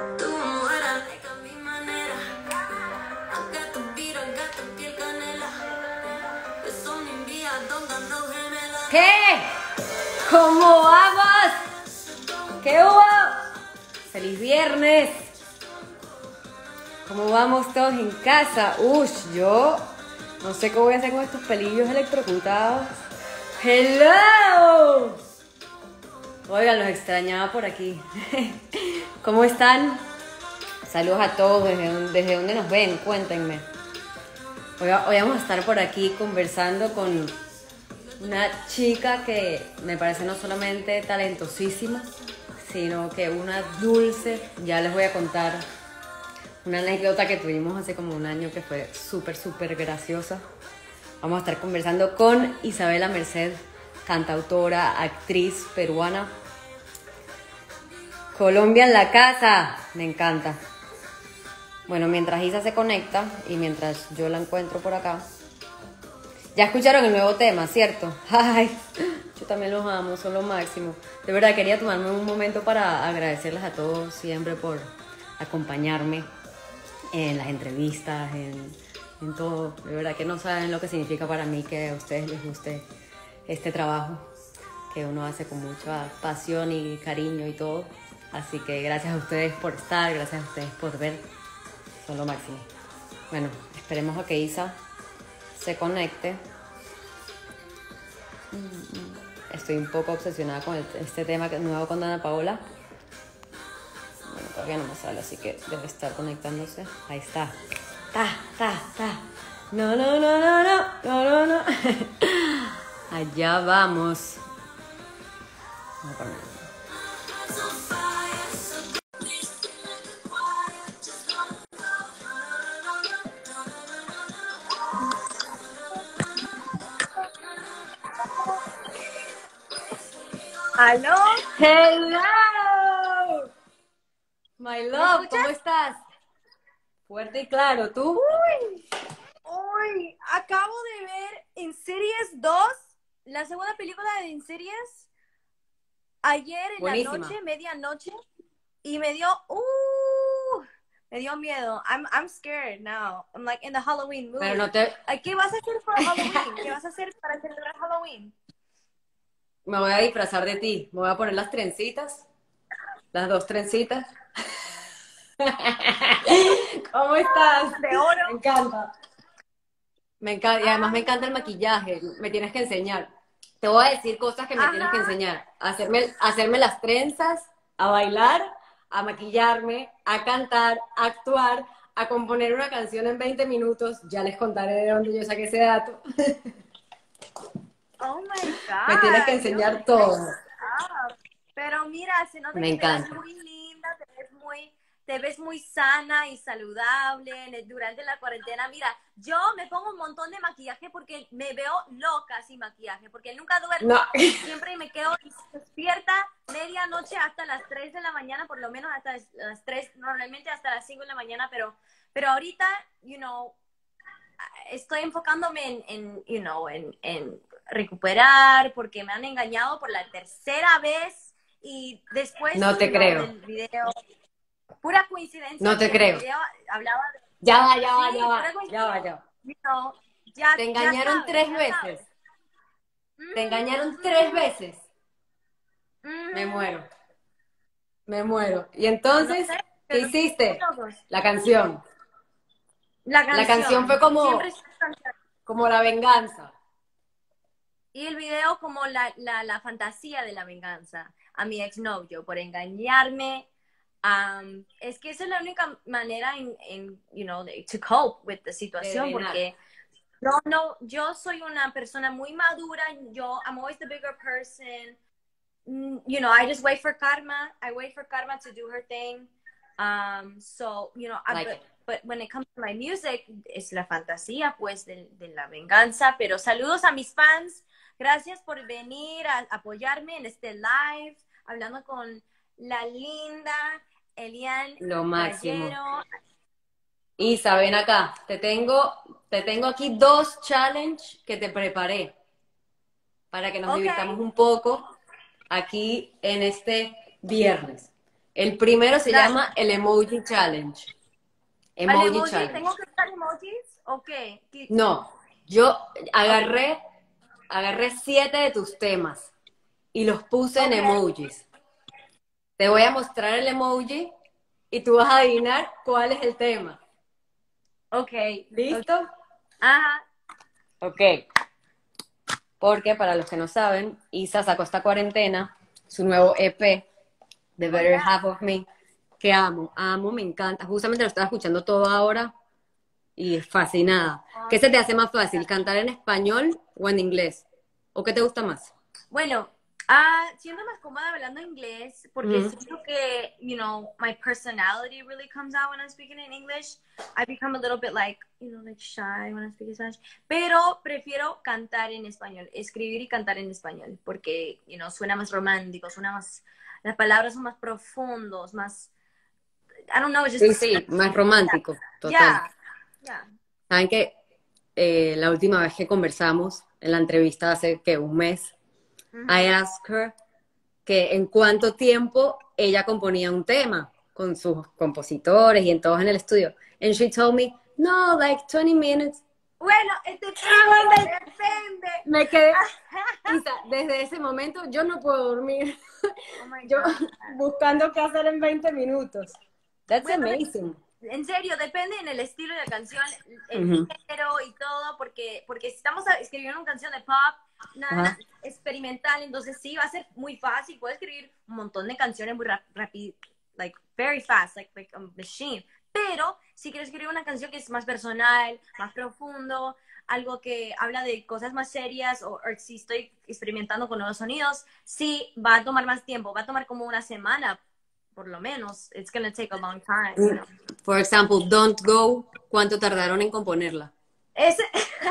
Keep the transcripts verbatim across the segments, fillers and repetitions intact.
Tú mueras a mi manera. I got the beat, I got the piel canela. Eso me envía donde ando gemela. ¿Qué? ¿Cómo vamos? ¿Qué hubo? ¡Feliz viernes! ¿Cómo vamos todos en casa? Ush, yo no sé qué voy a hacer con estos pelillos electrocutados. ¡Hello! Oigan, los extrañaba por aquí. ¿Cómo están? Saludos a todos, desde, desde donde nos ven, cuéntenme. Hoy, hoy vamos a estar por aquí conversando con una chica que me parece no solamente talentosísima, sino que una dulce. Ya les voy a contar una anécdota que tuvimos hace como un año que fue súper, súper graciosa. Vamos a estar conversando con Isabela Merced, cantautora, actriz peruana. Colombia en la casa, me encanta. Bueno, mientras Isa se conecta y mientras yo la encuentro por acá. Ya escucharon el nuevo tema, ¿cierto? Ay, yo también los amo, son lo máximo. De verdad, quería tomarme un momento para agradecerles a todos siempre por acompañarme en las entrevistas, en, en todo. De verdad que no saben lo que significa para mí que a ustedes les guste este trabajo que uno hace con mucha pasión y cariño y todo. Así que gracias a ustedes por estar, gracias a ustedes por ver. Son lo máximo. Bueno, esperemos a que Isa se conecte. Estoy un poco obsesionada con el, este tema que es nuevo con Ana Paola. Bueno, todavía no me sale, así que debe estar conectándose. Ahí está. Ta, ta, ta. No, no, no, no, no, no, no, no. Allá vamos. Vamos a poner. ¿Aló? ¡Hello! My love, ¿cómo estás? Fuerte y claro, ¿tú? Uy, uy, acabo de ver Insidious dos, la segunda película de Insidious, ayer en Buenísima. la noche, medianoche, y me dio, uh, me dio miedo. I'm, I'm scared now. I'm like in the Halloween mood. Pero no te... Ay, ¿qué vas a hacer para Halloween? ¿Qué vas a hacer para celebrar Halloween? Me voy a disfrazar de ti. Me voy a poner las trencitas. Las dos trencitas. ¿Cómo estás? De oro. Me encanta. Me encanta. Y además me encanta el maquillaje. Me tienes que enseñar. Te voy a decir cosas que me Ajá. tienes que enseñar. Hacerme, hacerme las trenzas, a bailar, a maquillarme, a cantar, a actuar, a componer una canción en veinte minutos. Ya les contaré de dónde yo saqué ese dato. Oh my God. Me tienes que enseñar Dios, todo. ah, pero mira, se nota Me que encanta. te ves muy linda, te ves muy, te ves muy sana y saludable durante la cuarentena. Mira, yo me pongo un montón de maquillaje porque me veo loca sin maquillaje, porque nunca duermo. No. Siempre me quedo despierta medianoche hasta las tres de la mañana, por lo menos hasta las tres, normalmente hasta las cinco de la mañana, pero, pero ahorita, you know, estoy enfocándome en, en you know, en, en recuperar, porque me han engañado por la tercera vez y después No te you know, creo. del video, pura coincidencia. No te que creo. El video hablaba de, Ya va, ya va, sí, ya va. pura Ya va, ya va. you know, ya, Te ya engañaron sabes, tres ya veces. sabes. Te engañaron Mm, tres veces. mm, Me muero. Me muero. Y no entonces, sé, ¿qué pero hiciste? todos. La canción. La canción. La canción fue como, Siempre es canción. como la venganza. Y el video como la, la, la fantasía de la venganza a mi exnovio por engañarme. Um, es que esa es la única manera en, en you know, de- to cope with the situación, drenar. porque no, no, yo soy una persona muy madura, yo, I'm always the bigger person. Mm, you know, I just wait for karma, I wait for karma to do her thing. Um, so, you know, I, Like but, it. but when it comes to my music, es la fantasía, pues, de, de la venganza. Pero saludos a mis fans. Gracias por venir a apoyarme en este live, hablando con la linda Elian Lo máximo. Gallero. Isa, ven acá. Te tengo, te tengo aquí dos challenge que te preparé para que nos Ok. divirtamos un poco aquí en este viernes. El primero se Dale. llama el Emoji Challenge. ¿Al Emoji, emoji? Challenge. ¿Tengo que usar emojis o qué? ¿Qué- No, yo agarré, agarré siete de tus temas y los puse en Ok. emojis. Te voy a mostrar el emoji y tú vas a adivinar cuál es el tema. Ok. ¿Listo? Ajá. Ok. Porque para los que no saben, Isa sacó esta cuarentena, su nuevo E P, The Better yeah. Half of Me, que amo, amo, me encanta. Justamente lo estaba escuchando todo ahora y fascinada. ¿Qué se te hace más fácil, cantar en español o en inglés? ¿O qué te gusta más? Bueno, ah, siento más cómoda hablando inglés porque Ujú. siento que, you know, my personality really comes out when I'm speaking in English. I become a little bit like, you know, like shy when I'm speaking Spanish. Pero prefiero cantar en español, escribir y cantar en español porque, you know, suena más romántico, suena más, las palabras son más profundos, más, I don't know, it's just Sí, sí, más romántico, total. Yeah, yeah. Saben que eh, la última vez que conversamos en la entrevista hace que un mes, Ujú. I asked her que en cuánto tiempo ella componía un tema con sus compositores y en todos en el estudio. And she told me, no, like twenty minutes. Bueno, eh, depende, depende. Me quedé, Isa, desde ese momento yo no puedo dormir. Oh my Yo God. buscando qué hacer en veinte minutos. That's Bueno, amazing. En serio, depende en el estilo de la canción, el Ujú. género y todo, porque, porque si estamos a- escribiendo una canción de pop, nada Ajá. experimental, entonces sí, va a ser muy fácil, puedo escribir un montón de canciones muy rápido, like, very fast, like, like a machine, pero si quiero escribir una canción que es más personal, más profundo, algo que habla de cosas más serias, o, o si estoy experimentando con nuevos sonidos, sí, va a tomar más tiempo, va a tomar como una semana, por lo menos, it's gonna take a long time, you know. For example, Don't Go, ¿cuánto tardaron en componerla? Ese,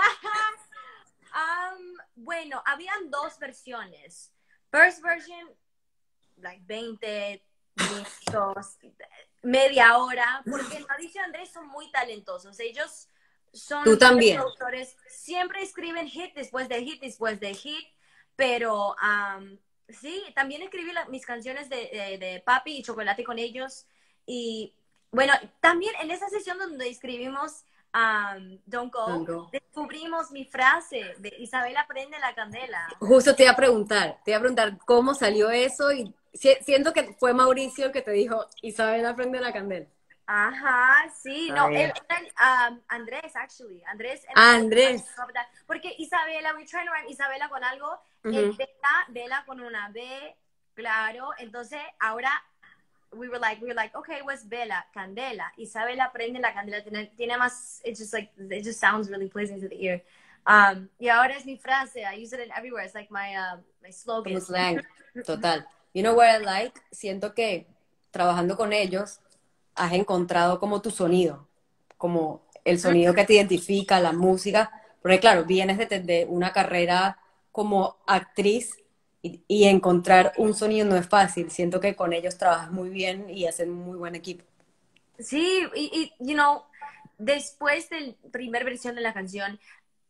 um, bueno, habían dos versiones. First version, like veinte minutos, media hora, porque Mauricio y Andrés son muy talentosos. Ellos son Tú también. productores, siempre escriben hit después de hit después de hit, pero um, sí, también escribí la, mis canciones de, de, de Papi y Chocolate con ellos. Y bueno, también en esa sesión donde escribimos um, Don't Go, Don't Go. descubrimos mi frase de Isabela prende la candela. Justo te iba a preguntar, te iba a preguntar cómo salió eso y si- siento que fue Mauricio el que te dijo, Isabela prende la candela. Ajá, sí, Ah, no, bien. él, él, um, Andrés, actually, Andrés. Ah, Andrés. Porque Isabela, we're trying to write Isabela con algo, Ujú. el Vela, Vela con una B, claro, entonces ahora we were like, we were like, okay, what's Vela? Candela. Isabela prende la candela, tiene, tiene más, it's just like, it just sounds really pleasing to the ear. Um, y ahora es mi frase, I use it in everywhere, it's like my, uh, my slogan. Como slang, total. You know what I like? Siento que trabajando con ellos has encontrado como tu sonido, como el sonido que te identifica, la música, porque claro, vienes de, de una carrera como actriz y, y encontrar un sonido no es fácil. Siento que con ellos trabajas muy bien y hacen muy buen equipo. Sí, y, y, you know, después de la primera versión de la canción,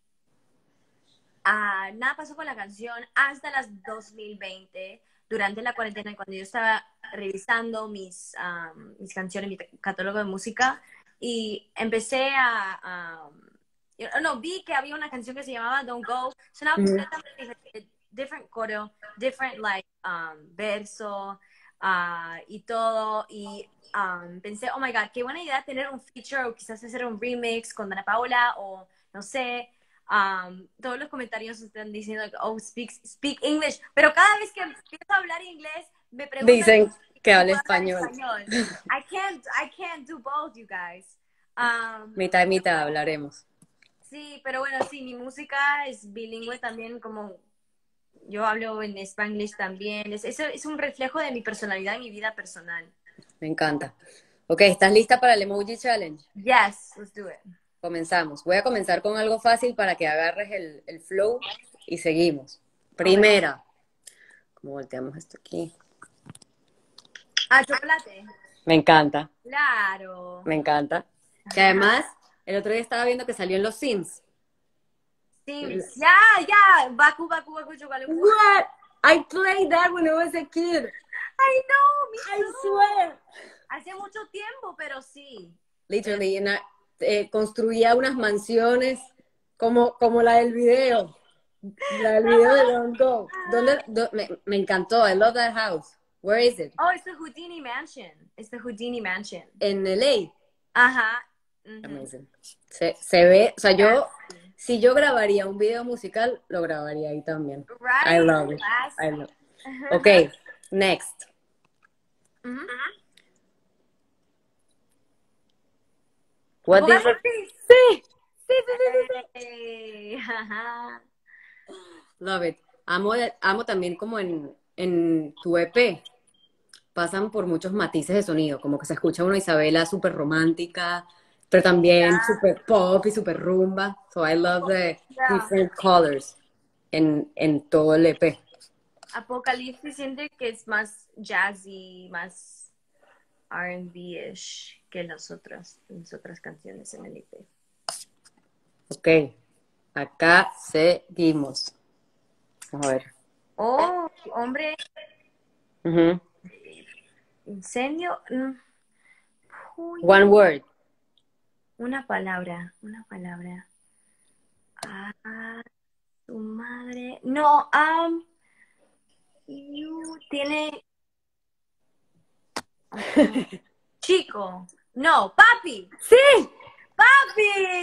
uh, nada pasó con la canción hasta las dos mil veinte, durante la cuarentena, cuando yo estaba revisando mis, um, mis canciones, mi catálogo de música, y empecé a... Um, no, vi que había una canción que se llamaba Don't Go, sonaba Ujú. completamente diferente, different coro, different like um, verso uh, y todo, y um, pensé, oh my god, qué buena idea tener un feature o quizás hacer un remix con Dana Paola o no sé. Um, todos los comentarios están diciendo, oh, speak, speak English, pero cada vez que empiezo a hablar inglés me preguntan Dicen que si habla puedo hablar español. I can't, I can't do both, you guys. Um, Mitad y mitad hablaremos. sí, pero bueno, sí, mi música es bilingüe también, como yo hablo en Spanglish también. Es, es, es un reflejo de mi personalidad y mi vida personal. Me encanta. Ok, ¿estás lista para el Emoji Challenge? Yes, let's do it. Comenzamos. Voy a comenzar con algo fácil para que agarres el, el flow y seguimos. Primera. ¿Cómo volteamos esto aquí? Ah, chocolate. Me encanta, Claro. me encanta. Que además, el otro día estaba viendo que salió en los Sims. Sí, ya, ya. Baku, Baku, Baku, chocolate. What? I played that when I was a kid. I know, me I too. swear. Hace mucho tiempo, pero sí. Literally, en la- eh, construía unas mansiones como, como la del video. La del video de Don't Go. ¿Dónde, dó- me, me encantó. I love that house. Where is it? Oh, it's the Houdini Mansion. It's the Houdini Mansion. En L Ajá. A. Mhm. Amazing. Se, se ve, o sea, yo, si yo grabaría un video musical, lo grabaría ahí también. Right? I love it. Classic. I love it. Okay, next. Mhm. What Jugar different... por ti. Sí, sí, sí, sí, sí, sí. Hey, ajá. Love it. Amo, amo también como en, en tu E P. Pasan por muchos matices de sonido, como que se escucha una Isabela súper romántica, pero también súper pop y súper rumba. So I love the Yeah. different colors en, en todo el E P. Apocalipsis siente que es más jazzy, más R and B-ish que las otras, las otras canciones en el E P. Ok, acá seguimos. Vamos a ver. Oh, hombre, Ujú. incendio. mm, uy, One word. Una palabra, una palabra. Ah, tu madre. No, um, you tiene. Chico. No, papi. ¡Sí! Papi.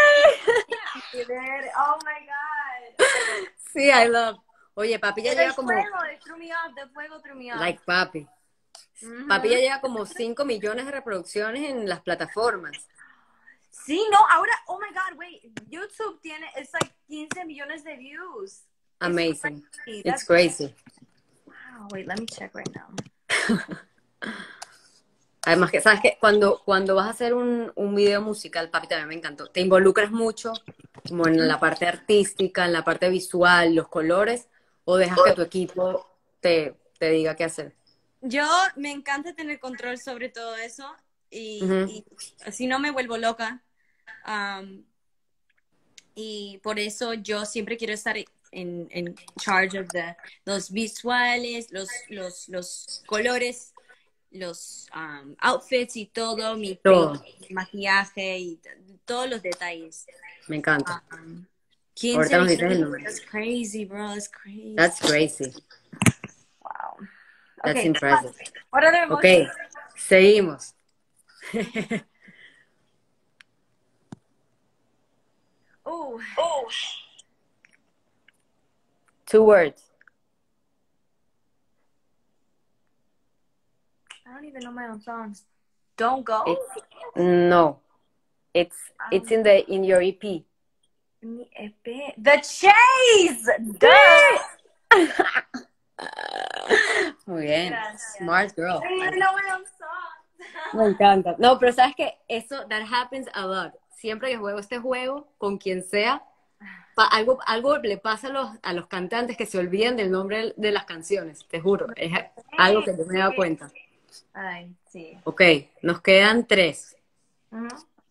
Oh my God. Sí, I love. Oye, papi ya El lleva como... fuego, el threw me off, the fuego threw me off. Like papi. Ujú. Papi ya lleva como cinco millones de reproducciones en las plataformas. Sí, no, ahora, oh my God, wait, YouTube tiene, it's like quince millones de views. Amazing. crazy. It's That's- crazy. Wow, wait, let me check right now. Además que, ¿sabes qué? Cuando, cuando vas a hacer un, un video musical, papi, también me encantó. Te involucras mucho como en la parte artística, en la parte visual, los colores, o dejas que tu equipo te, te diga qué hacer. Yo me encanta tener control sobre todo eso y, Ujú. y así no me vuelvo loca. Um, y por eso yo siempre quiero estar en, en charge of the, los visuales, los, los, los colores, los um, outfits y todo, mi Todo. mi maquillaje y t- todos los detalles. Me encanta. Um, quince Ahorita nos dices el millones, número. that's crazy, bro, that's crazy. That's crazy. Wow. That's Okay. impressive. What other Ok, emotions? seguimos. Ooh. Two words. I don't even know my own songs. Don't go. It's, no. It's, it's in, the, in your E P. Mi E P. The Chase. Duh. Muy bien. Gracias. Smart girl. I don't even know my own songs. Me encanta. No, pero sabes que eso, that happens a lot. Siempre que juego este juego, con quien sea, pa- algo, algo le pasa a los, a los cantantes que se olvidan del nombre de las canciones, te juro. Es algo que yo me he dado cuenta. Ay, sí. Ok, nos quedan tres. Ujú.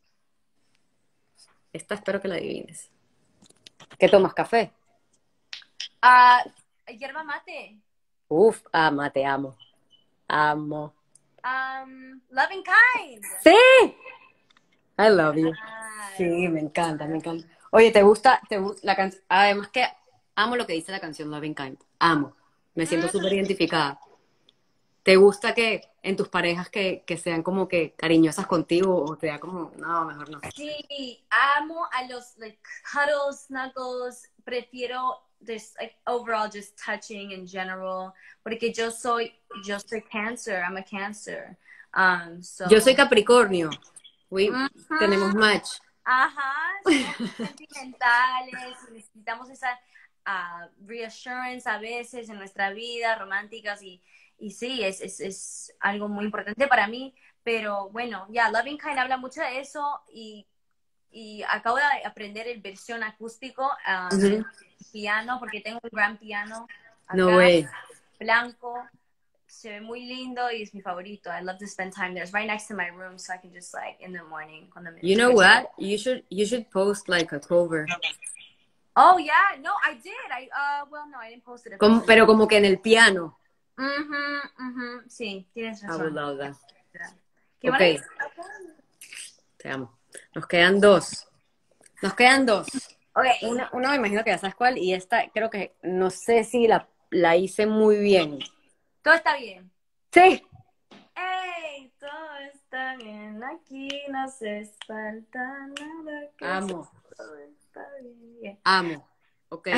Esta espero que la adivines. ¿Qué tomas? ¿Café? Ah, hierba mate. Uf, ama, te amo. Amo. Um, Loving Kind. ¡Sí! I love you. Ay, Sí, me encanta, me encanta. Oye, ¿te gusta, te gu- la canción? Además que amo lo que dice la canción Loving Kind. Amo. Me siento súper identificada. ¿Te gusta que en tus parejas que, que sean como que cariñosas contigo o te da como, no, mejor no? Sí, amo a los like cuddles, snuggles. Prefiero this like overall just touching in general. Porque yo soy, yo soy Cancer. I'm a Cancer. Um, so. Yo soy Capricornio. We, Ajá. tenemos match. Ajá, somos sentimentales, necesitamos esa ah, reassurance a veces en nuestra vida, románticas, y, y sí, es, es, es algo muy importante para mí, pero bueno, ya, Loving Kind habla mucho de eso, y, y acabo de aprender el versión acústico, ah, Ujú. del piano, porque tengo un gran piano acá, No way. blanco, se ve muy lindo y es mi favorito. I love to spend time there. It's right next to my room, so I can just like in the morning. Cuando me You know what? You should you should post like a cover. Oh yeah, no, I did. I uh, well, no, I didn't post it. Como- pero como que en el piano. Ujú, ujú, sí, tienes I would razón. love that. Qué Ok, bonito. te amo. Nos quedan dos. Nos quedan dos. Ok, Una, una me imagino que ya sabes cuál, y esta creo que no sé si la, la hice muy bien. todo está bien. Sí. ¡Ey! Todo está bien aquí, no hace falta nada que Amo, todo está bien. amo. Ok.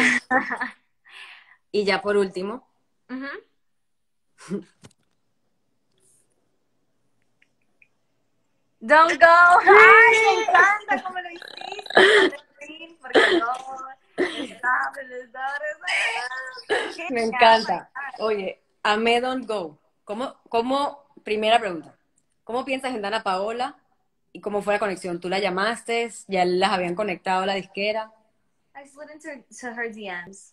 Y ya por último, Ujú. Don't go. ¡Ay, me encanta cómo lo hiciste! Valentín, por favor. Stop it, stop it. me Genial, oh my encanta. Oye, amé Don't Go. ¿Cómo, cómo, primera pregunta, ¿cómo piensas en Dana Paola y cómo fue la conexión? ¿Tú la llamaste? ¿Ya las habían conectado a la disquera? I slid into to her D Ms.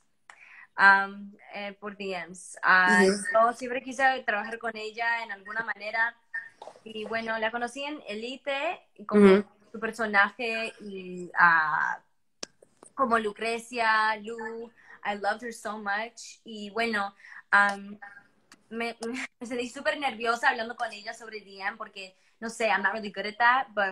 Um, eh, por D Ms. Ah, Ujú. yo siempre quise trabajar con ella en alguna manera. Y bueno, la conocí en Elite y como Ujú. su personaje y ah, como Lucrecia, Lu, I loved her so much. Y bueno, um, me, me sentí súper nerviosa hablando con ella sobre D M porque, no sé, I'm not really good at that, but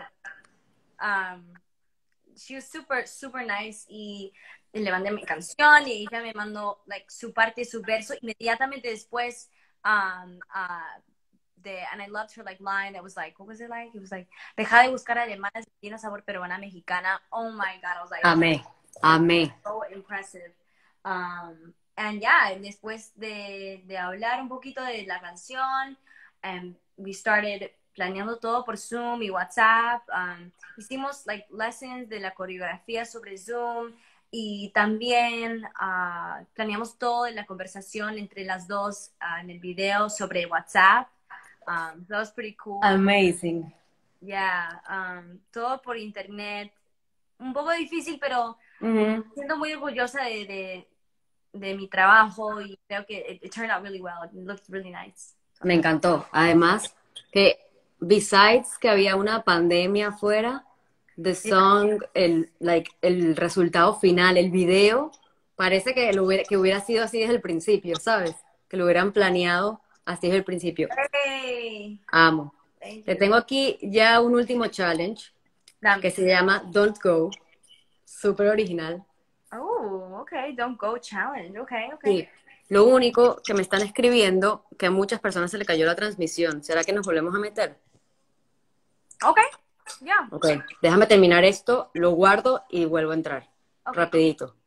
um, she was super, super nice y le mandé mi canción y ella me mandó like, su parte, su verso. Inmediatamente después, um, uh, de, and I loved her like line that was like, what was it like? It was like, deja de buscar alemanes, tiene sabor peruana mexicana. Oh my God, I was like, Amé, amé. so impressive. Um, and yeah, después de, de hablar un poquito de la canción, um, we started planeando todo por Zoom y WhatsApp. Um, hicimos like lessons de la coreografía sobre Zoom y también uh, planeamos todo de la conversación entre las dos uh, en el video sobre WhatsApp. Um, that was pretty cool. Amazing. Yeah, um, todo por internet. Un poco difícil, pero Ujú. siento muy orgullosa de, de, de mi trabajo y creo que it, it turned out really well. It looked really nice. Me encantó. Además, que besides que había una pandemia afuera, the song, el, like, el resultado final, el video, parece que, lo hubiera, que hubiera sido así desde el principio, ¿sabes? Que lo hubieran planeado así desde el principio. Hey, Amo. thank Te you. tengo aquí ya un último challenge Dame. que se llama Don't Go. Súper original. Oh, okay. Don't go challenge. Okay, okay. Sí. Lo único que me están escribiendo que a muchas personas se le cayó la transmisión. ¿Será que nos volvemos a meter? Okay. Yeah. Ok, déjame terminar esto, lo guardo y vuelvo a entrar. Okay. Rapidito.